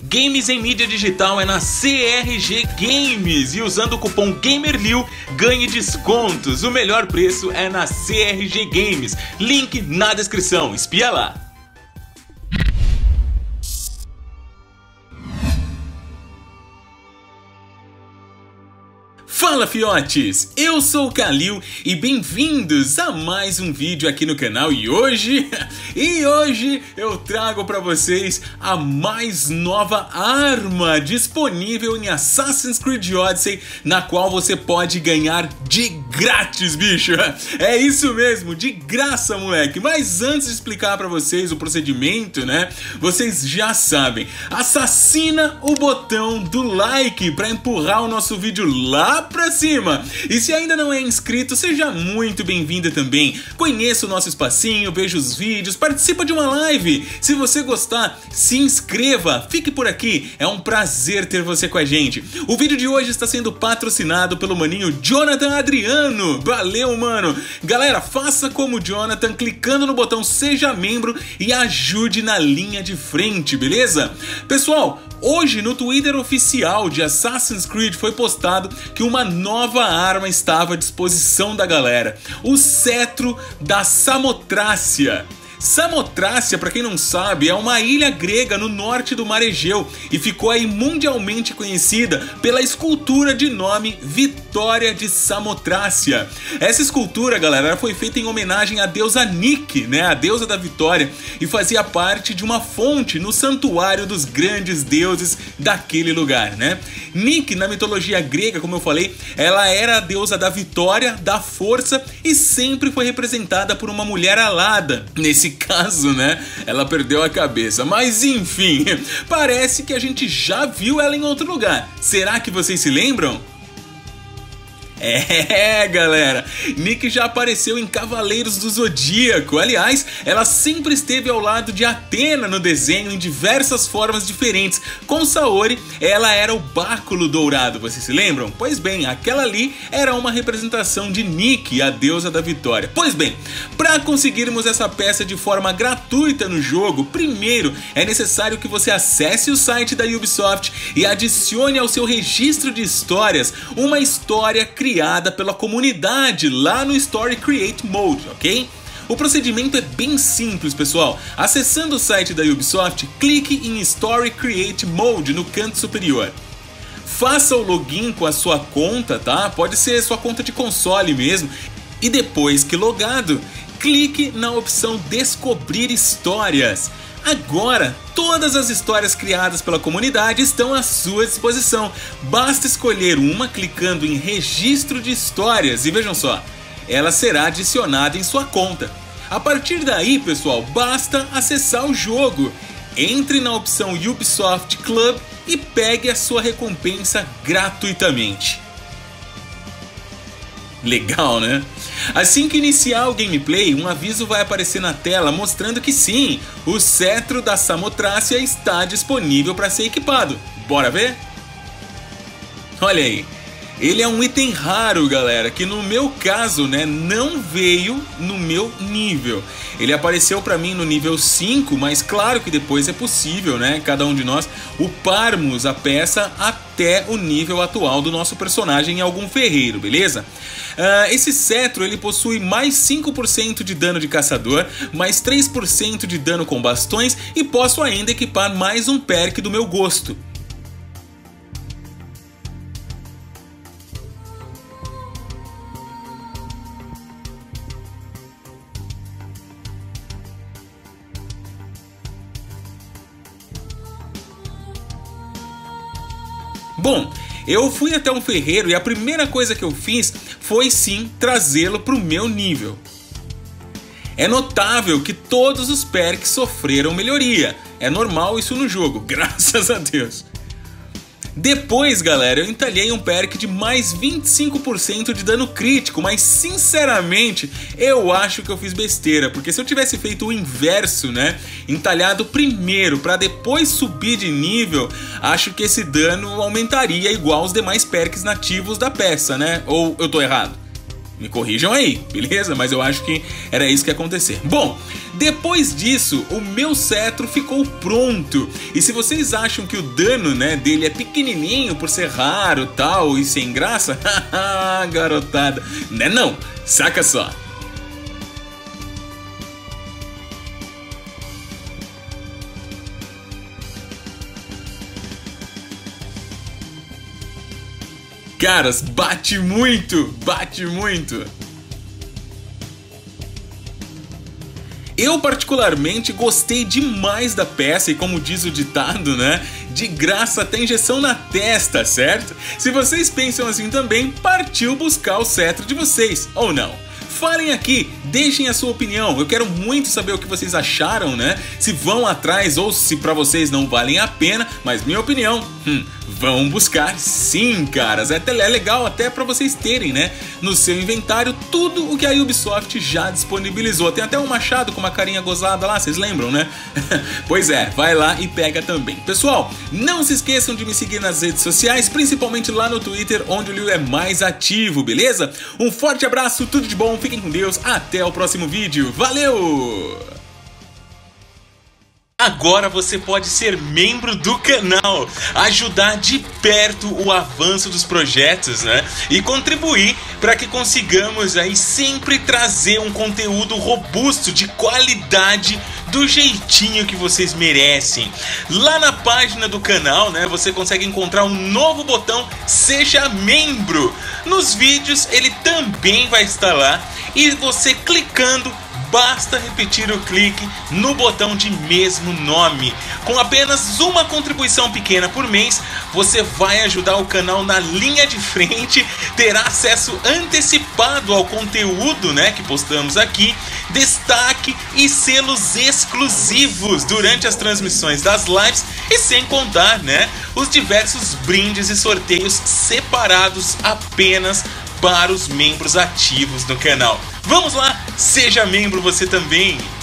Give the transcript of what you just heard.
Games em mídia digital é na CRG Games e usando o cupom GAMERLIU ganhe descontos. O melhor preço é na CRG Games. Link na descrição, espia lá. Fala fiotes, eu sou o Kalil e bem-vindos a mais um vídeo aqui no canal e hoje eu trago para vocês a mais nova arma disponível em Assassin's Creed Odyssey, na qual você pode ganhar de grátis, bicho. É isso mesmo, de graça, moleque. Mas antes de explicar para vocês o procedimento, né, vocês já sabem, assassina o botão do like para empurrar o nosso vídeo lá pra cima. E se ainda não é inscrito, seja muito bem-vindo também. Conheça o nosso espacinho, veja os vídeos, participa de uma live. Se você gostar, se inscreva, fique por aqui. É um prazer ter você com a gente. O vídeo de hoje está sendo patrocinado pelo maninho Jonathan Adriano. Valeu, mano. Galera, faça como o Jonathan, clicando no botão Seja Membro e ajude na linha de frente, beleza? Pessoal, hoje no Twitter oficial de Assassin's Creed foi postado que uma nova arma estava à disposição da galera: o Cetro da Samotrácia. Samotrácia, para quem não sabe, é uma ilha grega no norte do Mar Egeu e ficou aí mundialmente conhecida pela escultura de nome Vitória de Samotrácia. Essa escultura, galera, foi feita em homenagem à deusa Nike, né, a deusa da vitória, e fazia parte de uma fonte no santuário dos grandes deuses daquele lugar, né? Nike, na mitologia grega, como eu falei, ela era a deusa da vitória, da força e sempre foi representada por uma mulher alada. Nesse caso, né, ela perdeu a cabeça, mas enfim, parece que a gente já viu ela em outro lugar. Será que vocês se lembram? É, galera, Nike já apareceu em Cavaleiros do Zodíaco. Aliás, ela sempre esteve ao lado de Atena no desenho em diversas formas diferentes. Com Saori, ela era o báculo dourado, vocês se lembram? Pois bem, aquela ali era uma representação de Nike, a deusa da vitória. Pois bem, para conseguirmos essa peça de forma gratuita no jogo, primeiro é necessário que você acesse o site da Ubisoft e adicione ao seu registro de histórias uma história criada pela comunidade lá no Story Create Mode, ok? O procedimento é bem simples, pessoal. Acessando o site da Ubisoft, clique em Story Create Mode no canto superior. Faça o login com a sua conta, tá? Pode ser sua conta de console mesmo. E depois que logado, clique na opção Descobrir Histórias. Agora, todas as histórias criadas pela comunidade estão à sua disposição. Basta escolher uma clicando em Registro de Histórias e vejam só, ela será adicionada em sua conta. A partir daí, pessoal, basta acessar o jogo. Entre na opção Ubisoft Club e pegue a sua recompensa gratuitamente. Legal, né? Assim que iniciar o gameplay, um aviso vai aparecer na tela mostrando que sim, o Cetro da Samotrácia está disponível para ser equipado. Bora ver? Olha aí, ele é um item raro, galera, que no meu caso, né, não veio no meu nível. Ele apareceu para mim no nível 5, mas claro que depois é possível, né, cada um de nós uparmos a peça até o nível atual do nosso personagem em algum ferreiro, beleza? Esse cetro ele possui mais 5% de dano de caçador, mais 3% de dano com bastões e posso ainda equipar mais um perk do meu gosto. Bom, eu fui até um ferreiro e a primeira coisa que eu fiz foi sim trazê-lo para o meu nível. É notável que todos os perks sofreram melhoria. É normal isso no jogo, graças a Deus. Depois, galera, eu entalhei um perk de mais 25% de dano crítico, mas sinceramente eu acho que eu fiz besteira, porque se eu tivesse feito o inverso, né, entalhado primeiro para depois subir de nível, acho que esse dano aumentaria igual aos demais perks nativos da peça, né? Ou eu tô errado? Me corrijam aí, beleza? Mas eu acho que era isso que ia acontecer. Bom, depois disso, o meu cetro ficou pronto. E se vocês acham que o dano, né, dele é pequenininho por ser raro, tal, e sem graça, haha, garotada, né não? Saca só. Caras, bate muito, bate muito. Eu particularmente gostei demais da peça e, como diz o ditado, né, de graça até injeção na testa, certo? Se vocês pensam assim também, partiu buscar o cetro de vocês, ou não? Falem aqui, deixem a sua opinião, eu quero muito saber o que vocês acharam, né? Se vão atrás ou se pra vocês não valem a pena, mas minha opinião, vão buscar sim, caras. É legal até pra vocês terem, né, no seu inventário tudo o que a Ubisoft já disponibilizou. Tem até um machado com uma carinha gozada lá, vocês lembram, né? Pois é, vai lá e pega também. Pessoal, não se esqueçam de me seguir nas redes sociais, principalmente lá no Twitter, onde o Liu é mais ativo, beleza? Um forte abraço, tudo de bom, fiquem com Deus, até o próximo vídeo, valeu! Agora você pode ser membro do canal, ajudar de perto o avanço dos projetos, né? E contribuir para que consigamos aí sempre trazer um conteúdo robusto, de qualidade, do jeitinho que vocês merecem. Lá na página do canal, né, você consegue encontrar um novo botão Seja Membro. Nos vídeos ele também vai estar lá e você clicando, basta repetir o clique no botão de mesmo nome. Com apenas uma contribuição pequena por mês, você vai ajudar o canal na linha de frente, terá acesso antecipado ao conteúdo, né, que postamos aqui, destaque e selos exclusivos durante as transmissões das lives e sem contar, né, os diversos brindes e sorteios separados apenas para os membros ativos do canal. Vamos lá, seja membro você também!